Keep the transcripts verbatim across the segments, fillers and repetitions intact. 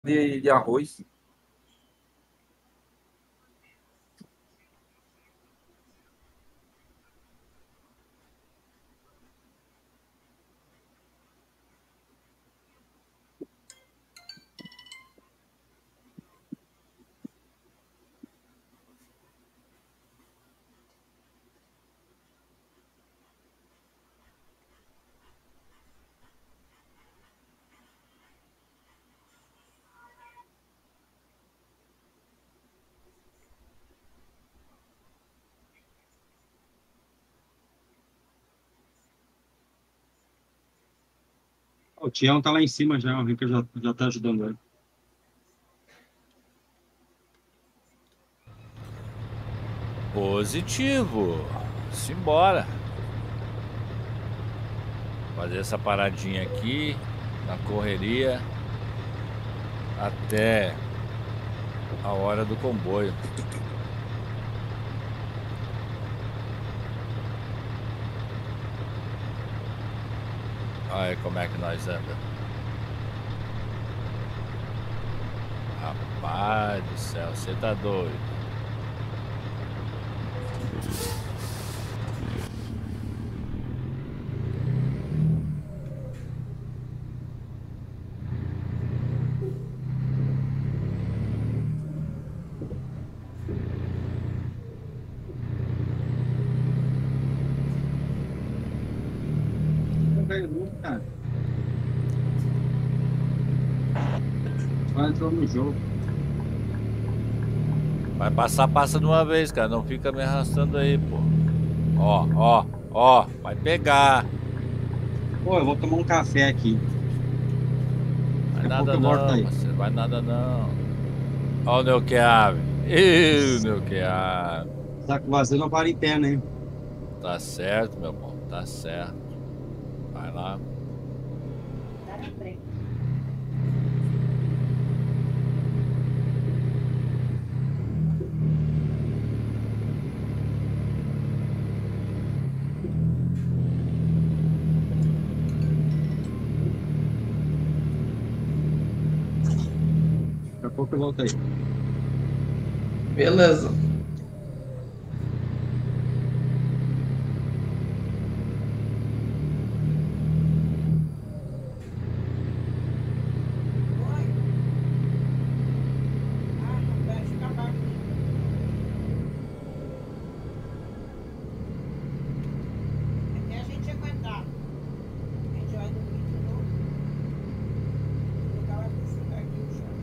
de, de arroz. O Tião tá lá em cima já, o Rica já, já tá ajudando ele. Positivo. Simbora. Fazer essa paradinha aqui na correria até a hora do comboio. Olha como é que nós anda. Rapaz do céu, você tá doido. Cara. Só entrou no jogo. Vai passar, passa de uma vez, cara. Não fica me arrastando aí, pô. Ó, ó, ó. Vai pegar. Pô, eu vou tomar um café aqui. Vai Daqui a nada pouco eu volto não, aí. parceiro. Vai nada não. Ó o Neuqueave. Ih, o Neuqueave. Saco vazio não para em pé, né? Tá certo, meu bom. Tá certo. Vai lá. Tá na frente. Daqui a pouco eu volto aí. Beleza. Até a gente aguentar. A gente vai dormir de novo. Vou colocar esse aqui, o chão.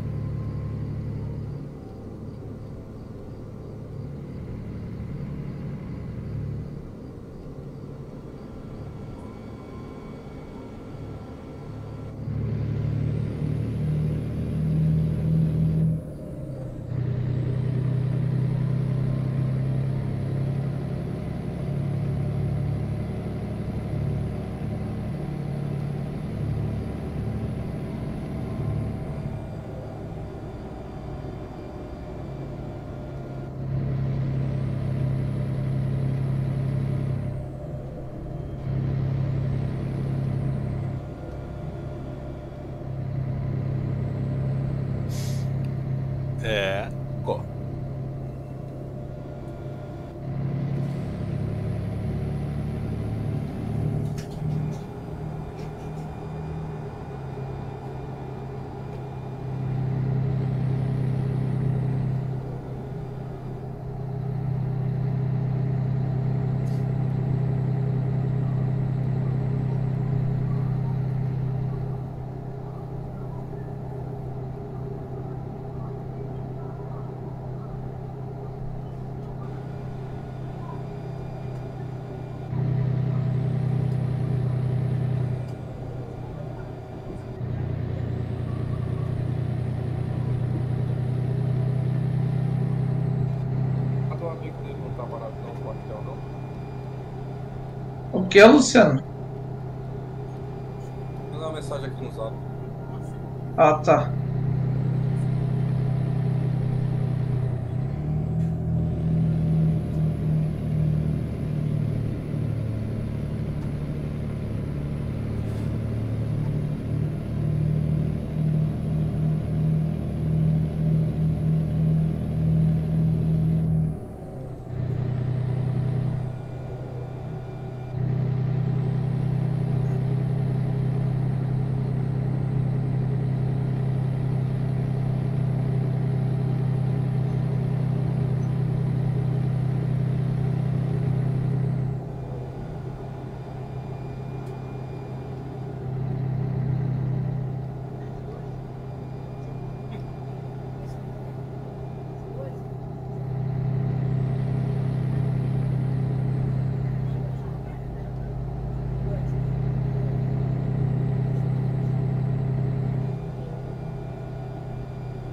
É. Pô. Mas o amigo dele não tá parado não, no quartel, não. O que, Luciano? Vou mandar uma mensagem aqui no zap. Ah, tá.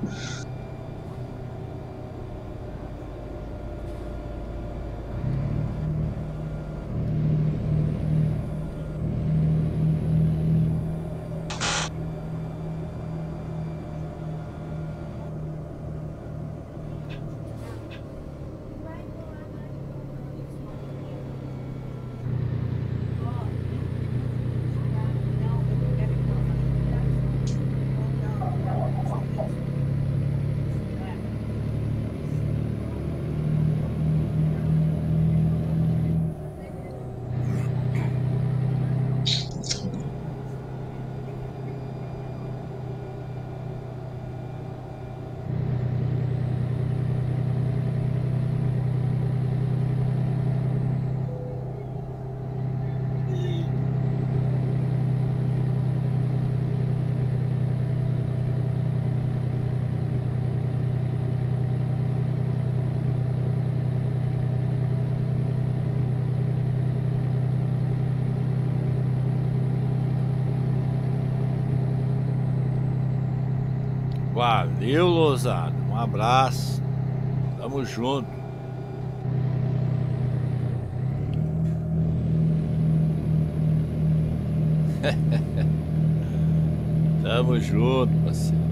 Valeu, Lousada. Um abraço. Tamo junto. Tamo junto, parceiro.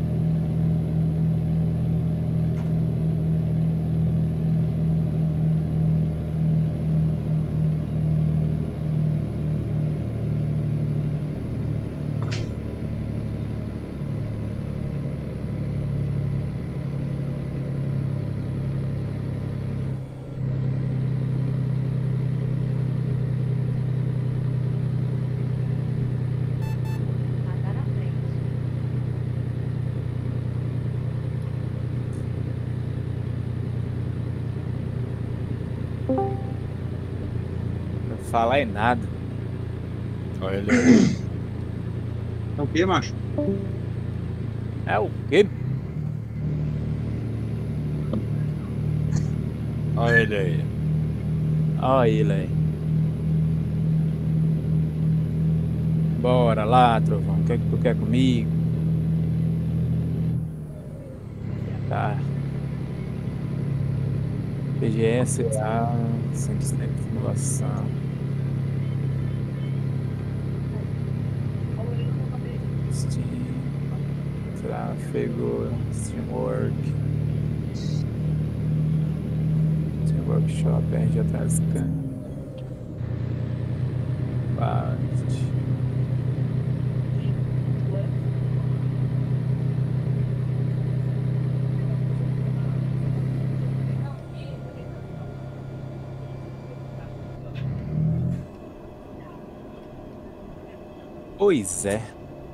Falar em nada. Olha ele aí. É o quê, macho? É o quê? Olha ele aí. Olha ele aí. Bora lá, Trovão. O que é que tu quer comigo? Tá. P G S A cem por cento de simulação. Steam. Tráfego. Streamwork. Steam Workshop. R J Tascan. Bast. Pois é.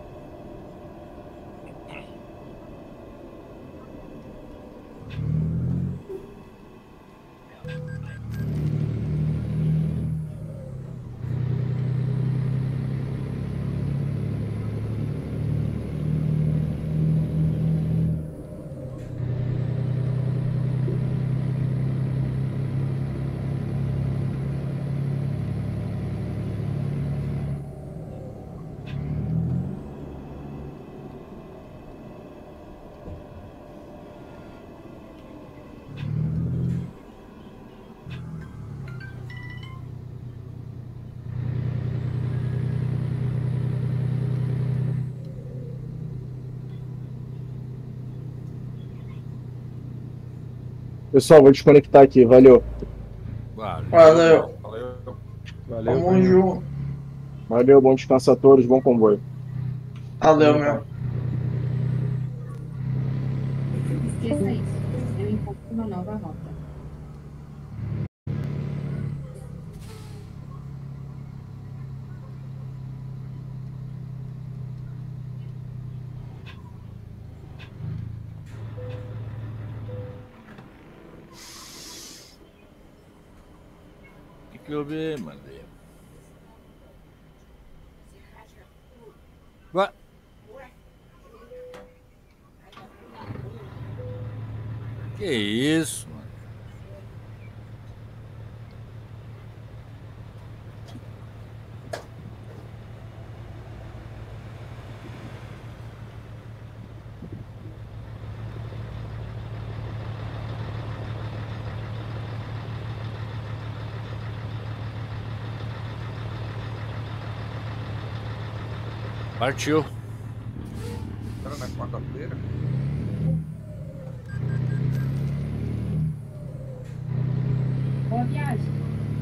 Pessoal, vou desconectar aqui, valeu. Valeu. Valeu. Valeu. Valeu. Tamo valeu. junto. Valeu, bom descanso a todos, bom comboio. Valeu, meu. dezesseis. Eu encontro uma nova rota. O que que eu vi, mandei? Ué? Que isso, mano? Partiu. Era na quarta-feira. Boa viagem.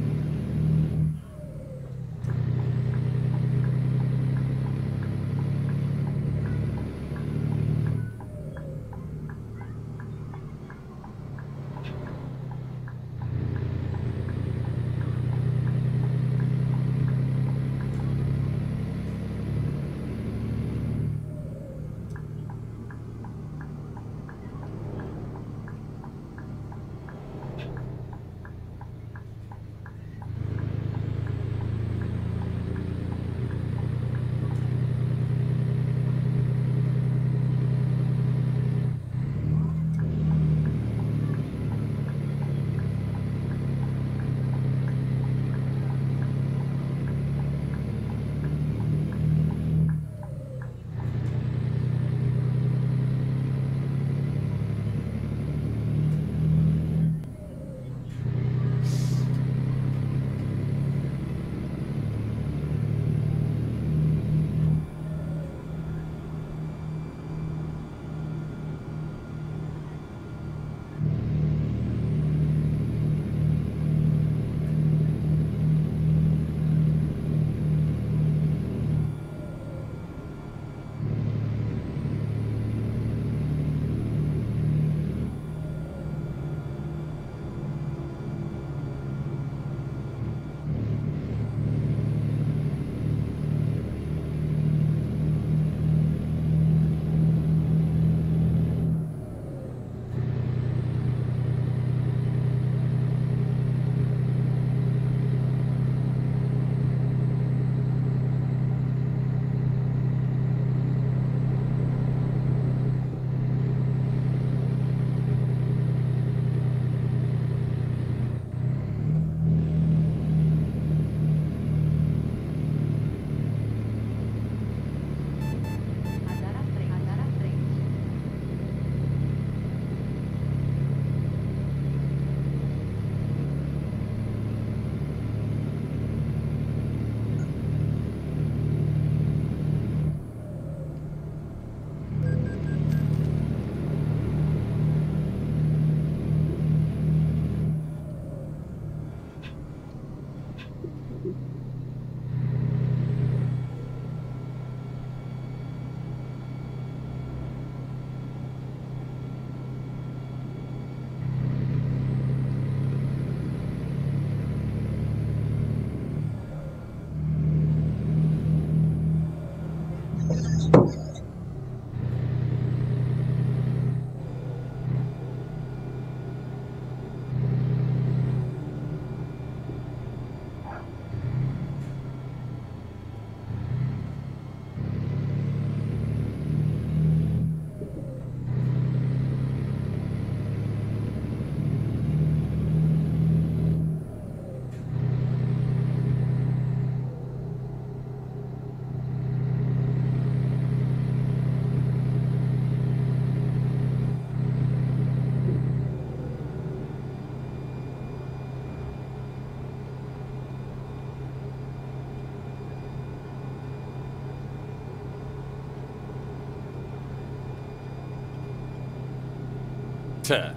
Tchê.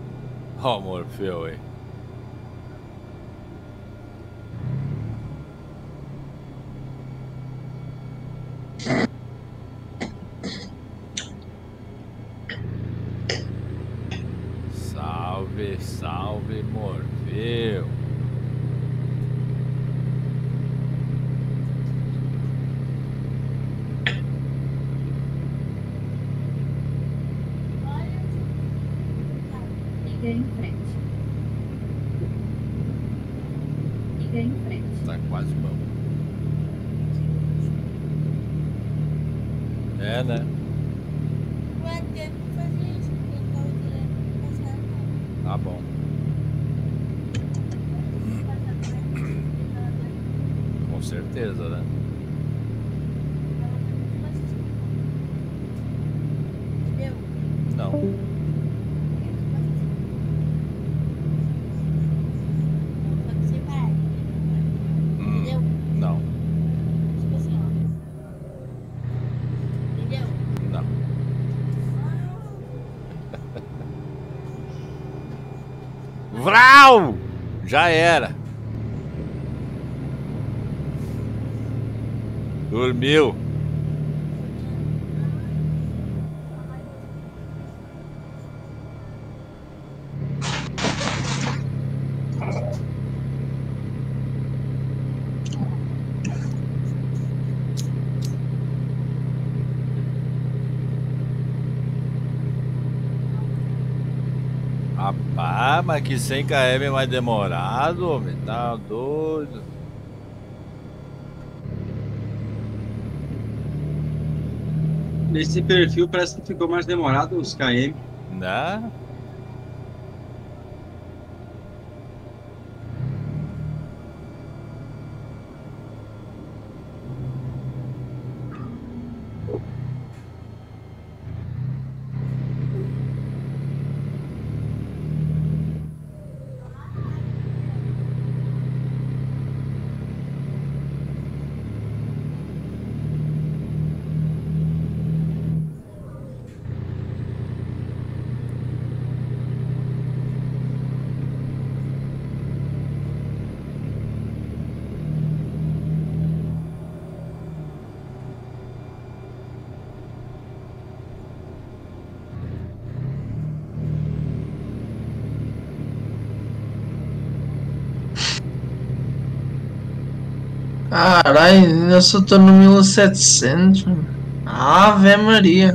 Ó o Morfeu aí. Salve, salve, Morfeu. Siga em frente. Siga em frente. Tá quase bom. É, né? Ué, teve que fazer isso, porque eu tava querendo passar a Tá bom. Com certeza, né? Entendeu? Não. Pode ser parado. Entendeu? Não. Tipo assim, ó. Vral! Já era. Dormiu. Rapaz, mas que cem quilômetros é mais demorado, homem. Tá doido. Nesse perfil parece que ficou mais demorado os km. Né? Caralho, eu só tô no mil e setecentos. Ave Maria.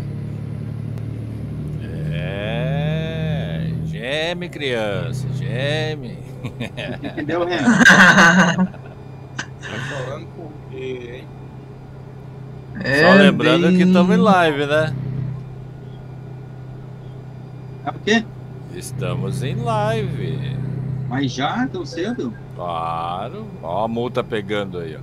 É. Geme, criança. Geme. Entendeu, Ren? Tá chorando por quê, hein? É, Só lembrando bem- que estamos em live, né? É o quê? Estamos em live. Mas já, tão cedo? Claro. Ó a multa pegando aí, ó.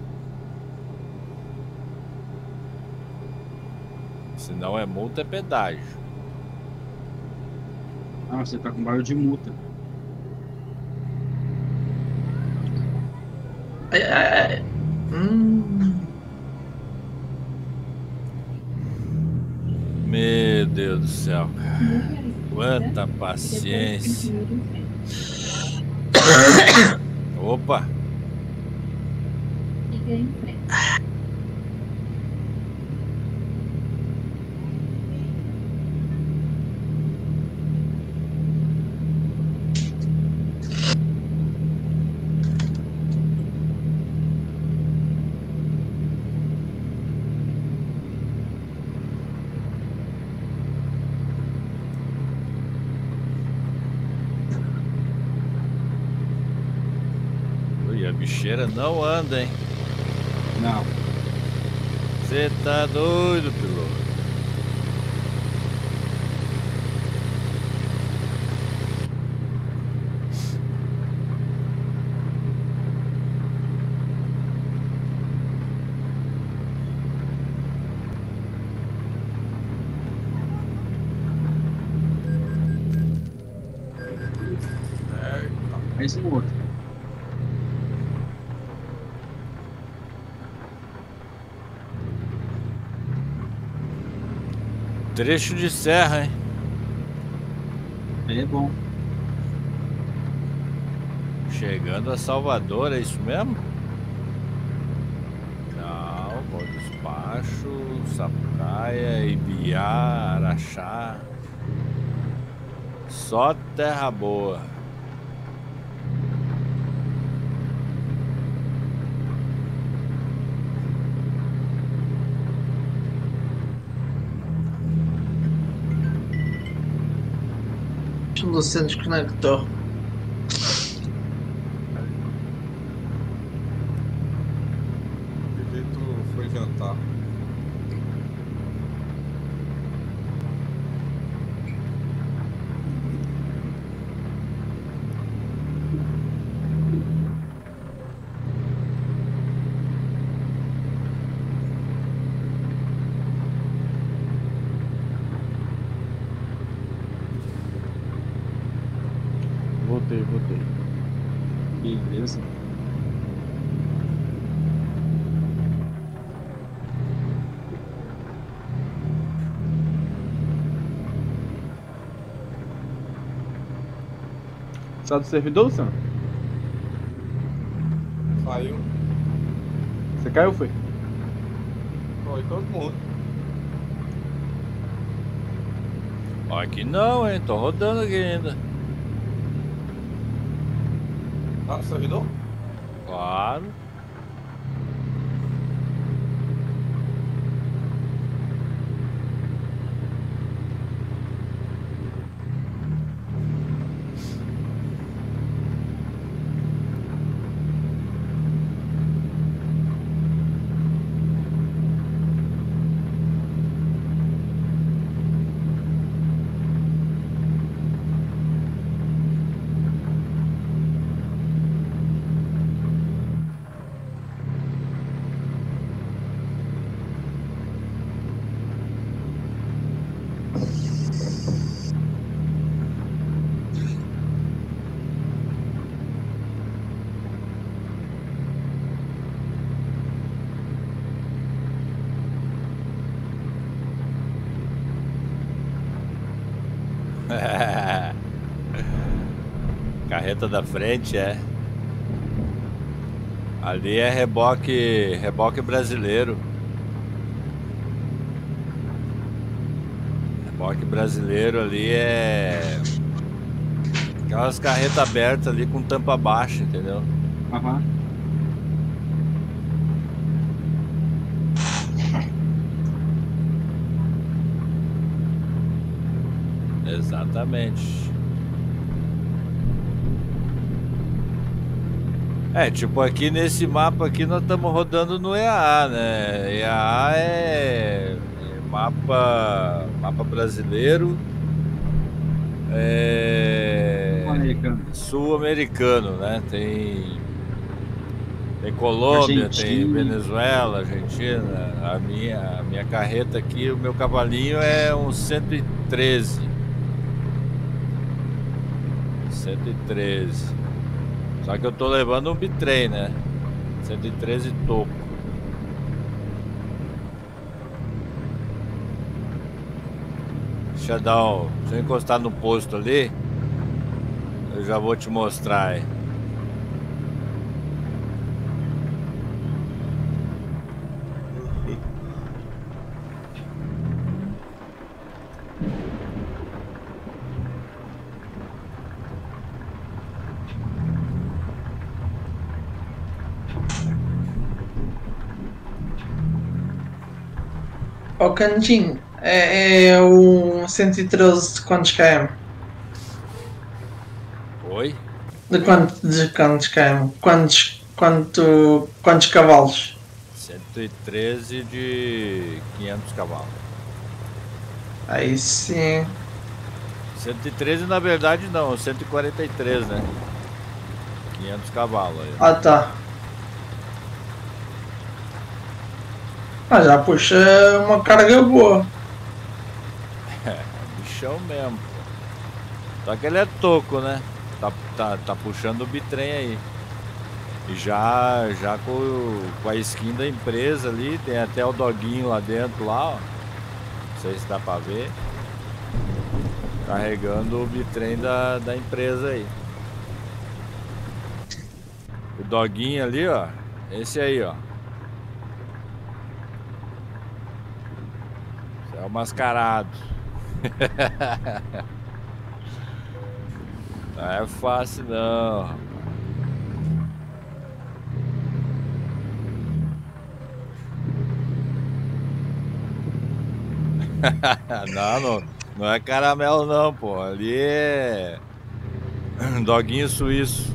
Se não é multa, é pedágio. Ah, você tá com barulho de multa. Ai, ai, ai. Hum. Meu Deus do céu, cara. Quanta paciência. Opa. Siga em frente. Ui, a bicheira não anda, hein? Não. Você tá doido, piloto. Mais um outro. Trecho de serra, hein? Aí é bom. Chegando a Salvador, é isso mesmo? Não, Bom Despacho, Sapucaia, Ibiá, Araxá. Só terra boa. O Luciano desconectou. Que jeito foi jantar? Voltei, voltei. Beleza. Sai do servidor, Luciano? Saiu. Você caiu, foi? Foi todo mundo. Ó, aqui não, hein? Tô rodando aqui ainda. Tá no servidor? Claro. Carreta da frente, é. Ali é reboque, reboque brasileiro. Reboque brasileiro ali é aquelas carretas abertas ali com tampa baixa, entendeu? Aham. Exatamente. É, tipo aqui nesse mapa aqui nós estamos rodando no E A A, né? E A A é, é mapa, mapa brasileiro, é Americano. sul-americano, né? Tem, tem Colômbia, tem Argentina. Venezuela, Argentina. A minha, a minha carreta aqui, o meu cavalinho é um cento e treze. cento e treze. Só que eu tô levando um bitrem, né? cento e treze topo. Deixa eu dar um... Deixa eu encostar no posto ali. Eu já vou te mostrar aí. Ó, Cantinho, é, é o cento e treze de quantos km? Oi? De, quanto, de quantos km? Quantos, quanto, quantos cavalos? cento e treze de quinhentos cavalos. Aí sim. cento e treze na verdade não, cento e quarenta e três, né? quinhentos cavalos aí. Ah, tá. Ah, já puxa uma carga boa. É, bichão mesmo, pô. Só que ele é toco, né? Tá, tá, tá puxando o bitrem aí. E já, já com, com a skin da empresa ali, tem até o doguinho lá dentro, lá, ó. Não sei se dá pra ver. Carregando o bitrem da, da empresa aí. O doguinho ali, ó. Esse aí, ó. Esse é o mascarado. Não é fácil não, rapaz. não, não, não é caramelo não, pô. Ali é doguinho suíço.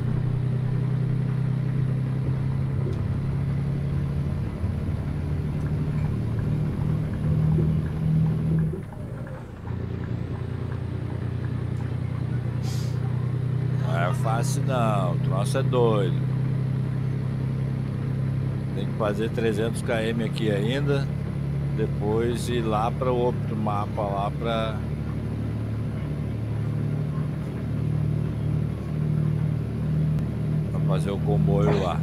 Não é fácil não, o troço é doido. Tem que fazer trezentos quilômetros aqui ainda. Depois ir lá para o outro mapa lá para para fazer o comboio lá.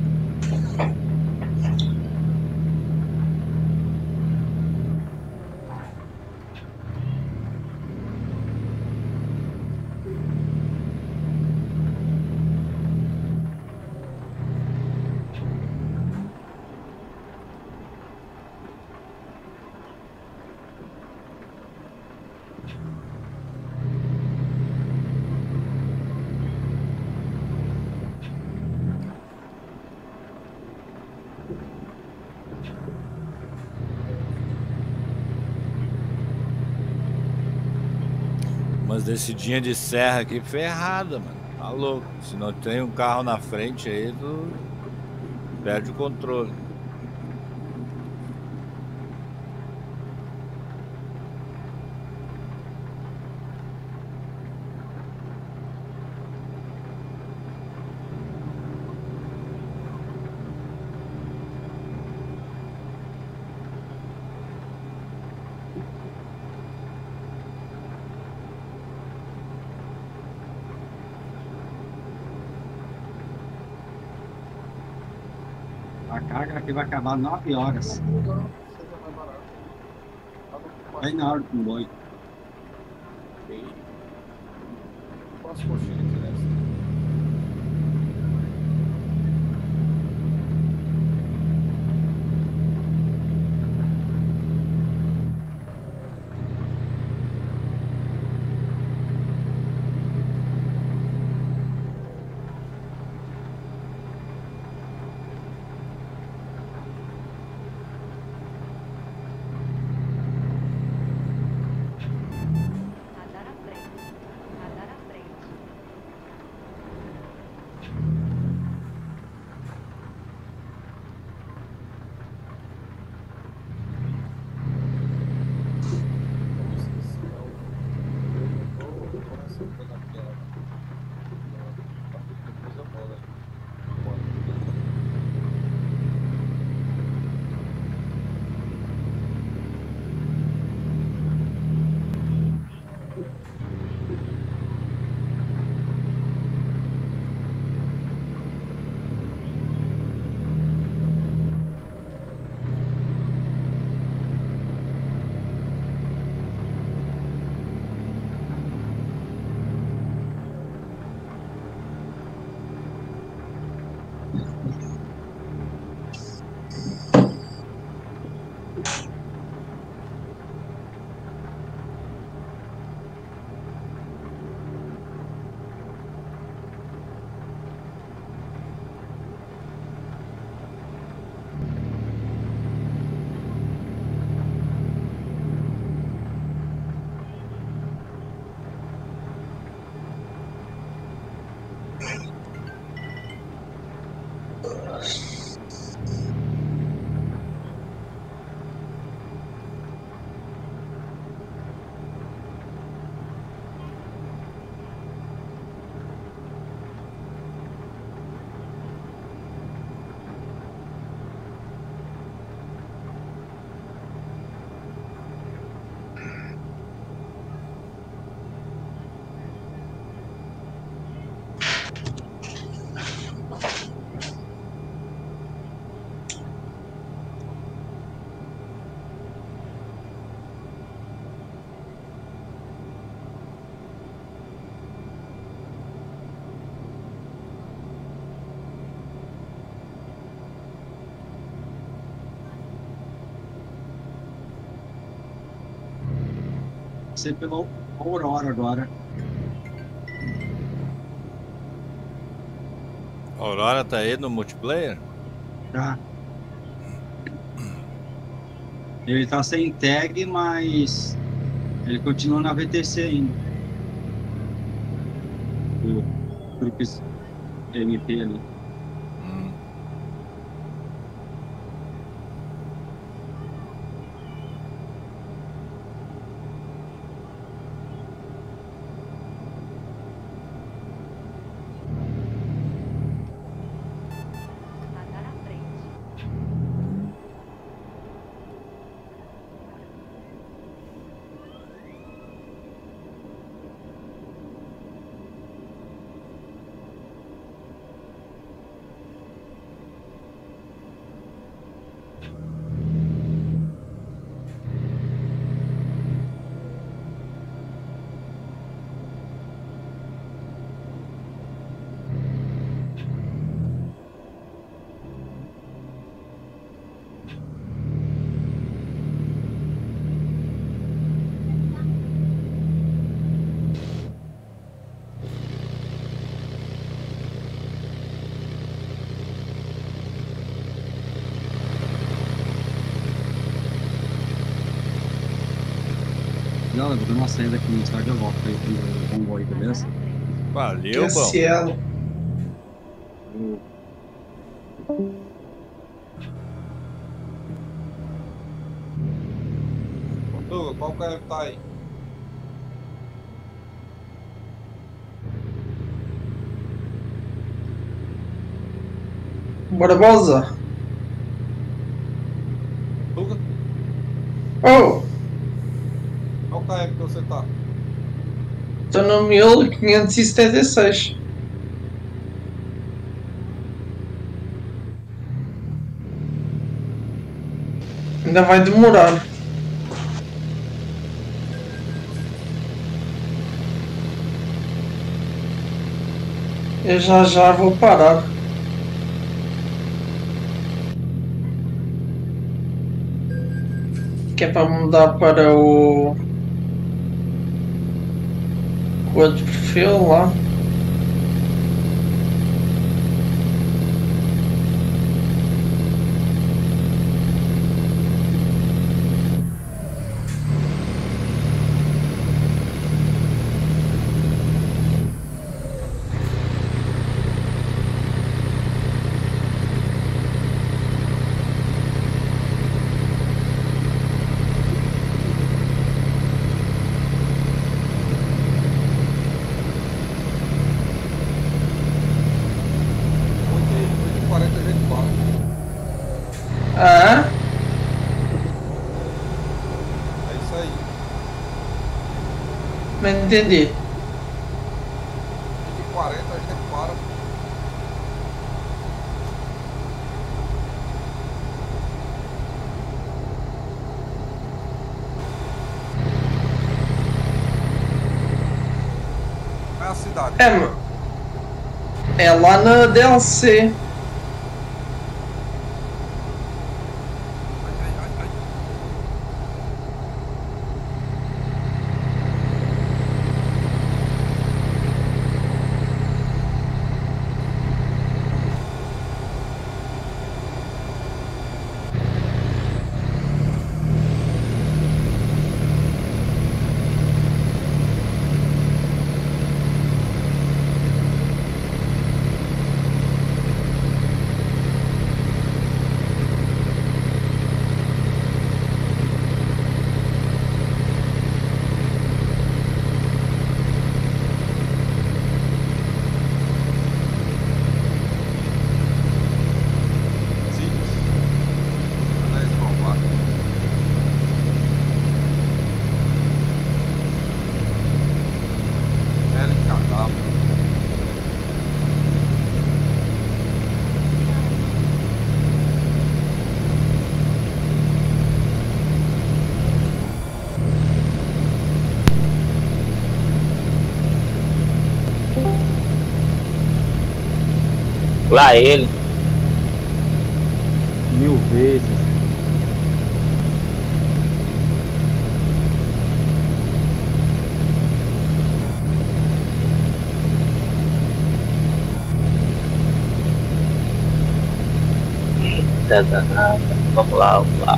umas descidinhas de serra aqui ferrada, mano. Tá louco. Se não tem um carro na frente aí, tu perde o controle. A carga aqui vai acabar nove horas. Bem na hora do comboio. Quantas coxinhas que nessa? Radar à frente. Radar à frente. Eu esqueci, não. Eu vou começar a pegar aquela. Depois eu vou, né? Ser pela Aurora agora. Aurora tá aí no multiplayer? Tá. Ele tá sem tag, mas ele continua na V T C ainda. O Troops M P ali. Hum. Radar à frente. Não, eu vou dar uma saída aqui no tarde eu volto aí com o comboio, beleza? Valeu, bom. Cielo. Douglas, qual carro que tá aí? Barbosa. Douglas, Oh, qual carro que você tá? estou no mil quinhentos e setenta e seis. Ainda vai demorar. Eu já já vou parar. Que é para mudar para o. O outro perfil lá. oito e quarenta a gente para. Ah, É isso aí. não entendi. oito e quarenta a gente para. É a cidade. É, ma- é lá na D L C. Ai, ai, ai, ai. Lá ele. Mil vezes. Tá danado. Vamos lá, vamos lá.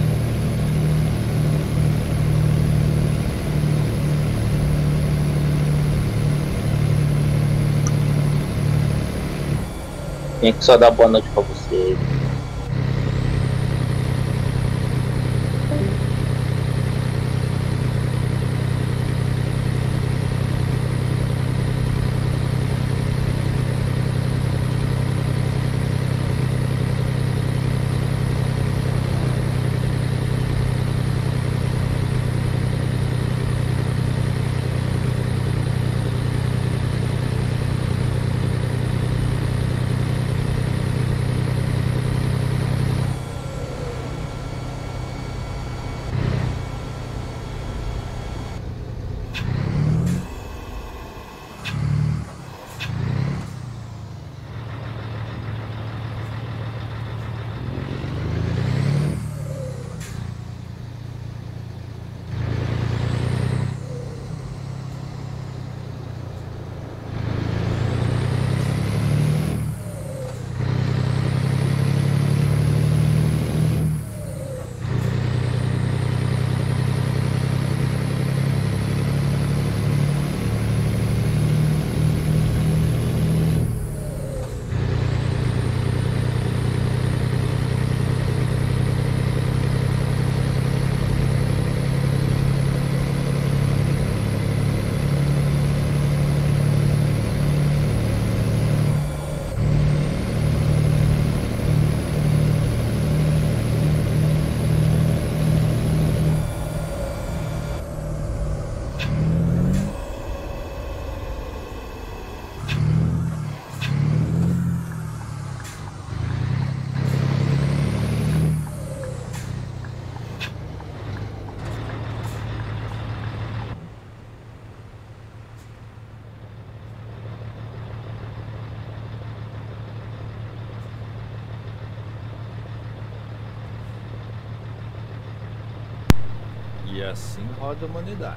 Tem que só dar boa noite pra você. assim roda a humanidade.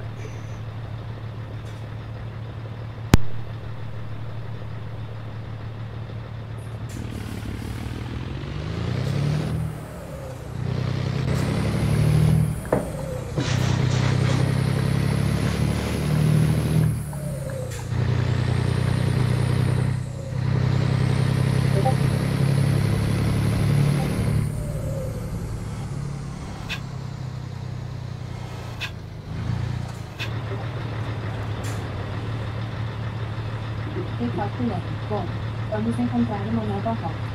Recalculando. Bom, vamos encontrar uma nova rota.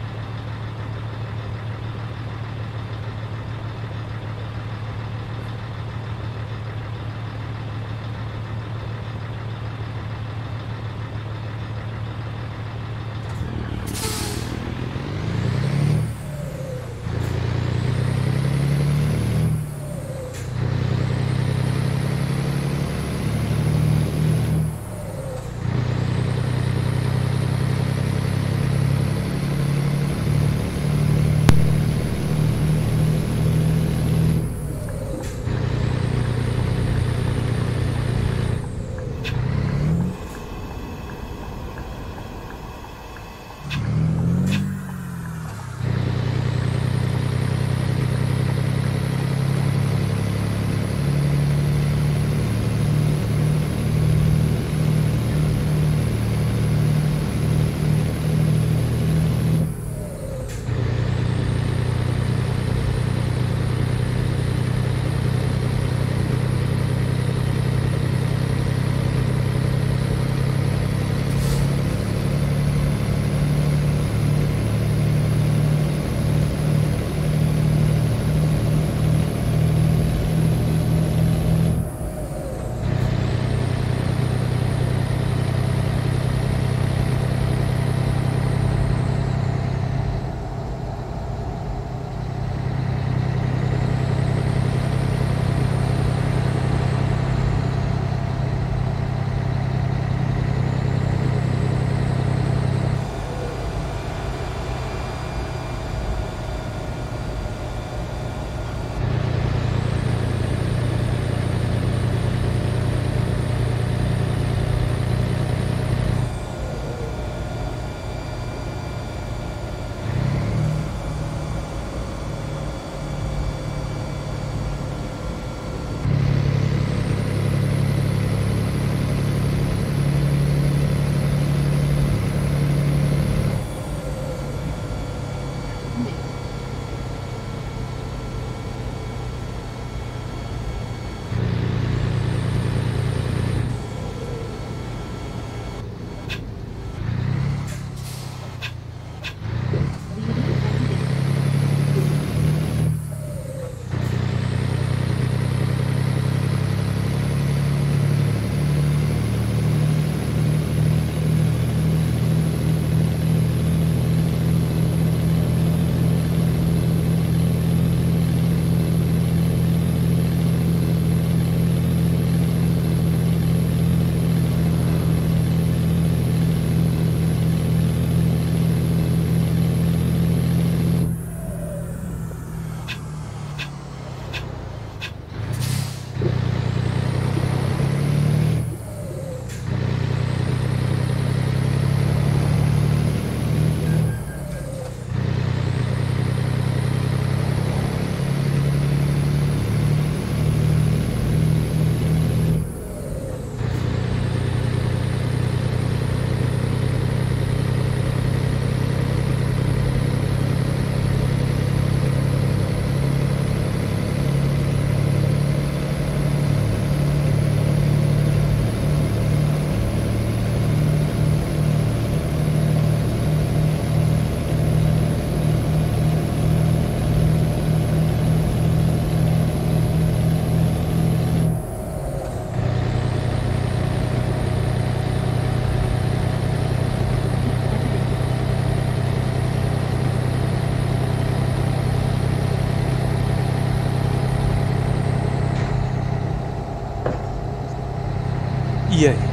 E aí?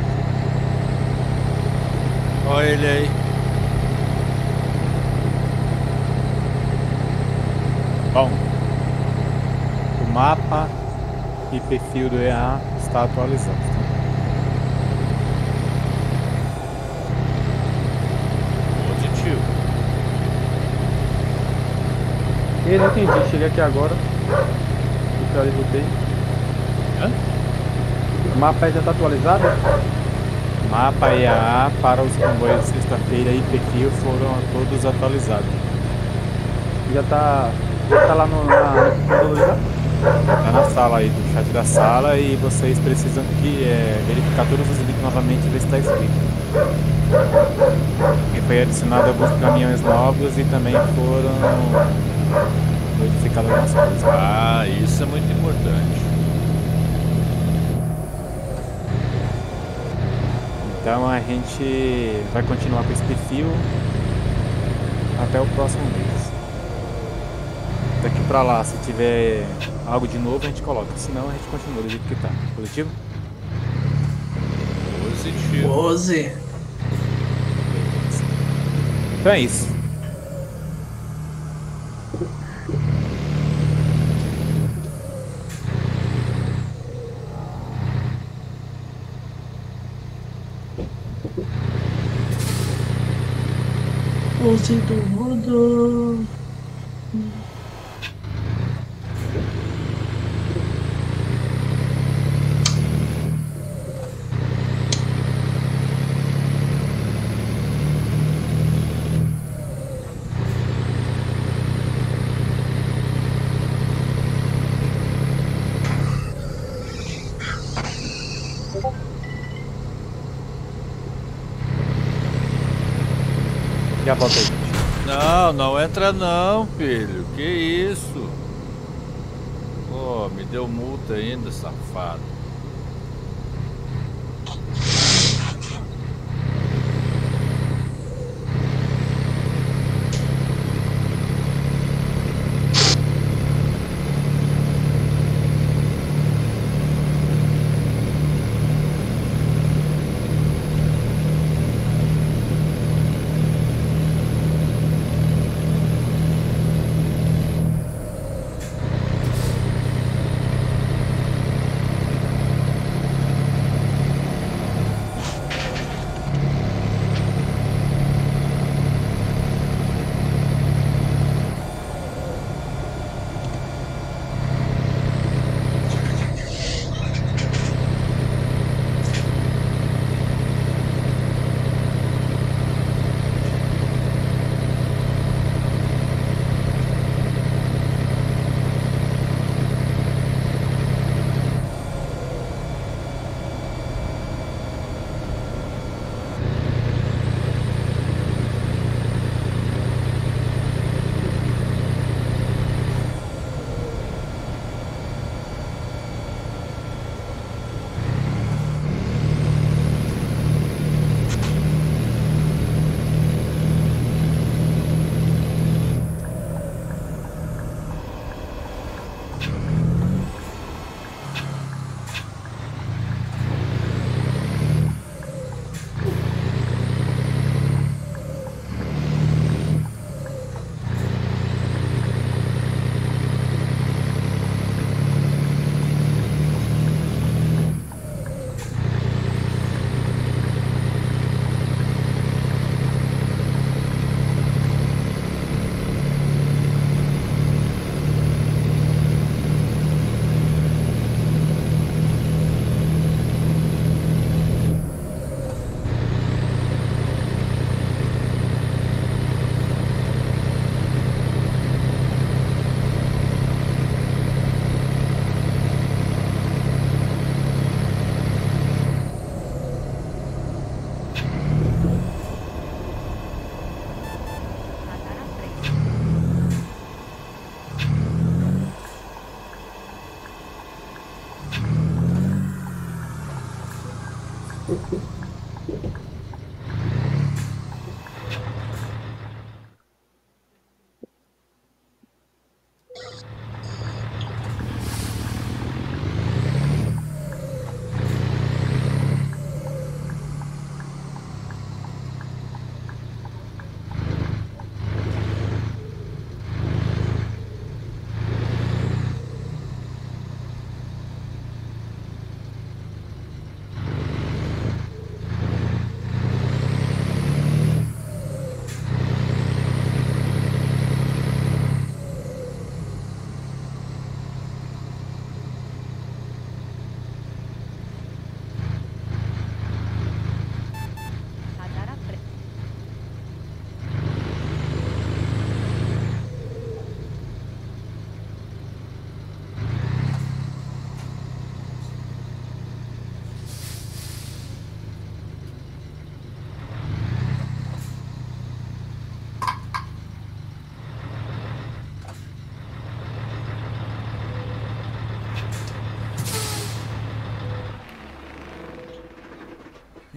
Olha ele aí. Bom, o mapa e perfil do E A está atualizado. Tá? Positivo. Eu não entendi, cheguei aqui agora. Eu ali voltei. Hã? O mapa já está atualizado? Mapa E A para os comboios de sexta-feira e perfil foram todos atualizados. Já está já tá lá no, na, no computador já? Tá na sala aí, do chat da sala, e vocês precisam que, é, verificar todos os links novamente e ver se está escrito. E foi adicionado alguns caminhões novos e também foram modificadas algumas coisas. Ah, isso é muito importante. Então a gente vai continuar com esse perfil até o próximo mês. Daqui pra lá, se tiver algo de novo, a gente coloca. Senão a gente continua do jeito que tá. Positivo? Positivo. Pose. Então é isso. Pose do mundo. Já volta aí. Não, não entra não, filho. Que isso? Pô, me deu multa ainda, safado.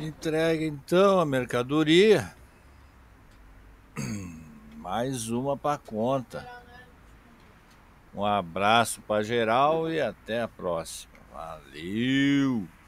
Entregue então a mercadoria. Mais uma para conta. Um abraço para geral e até a próxima. Valeu!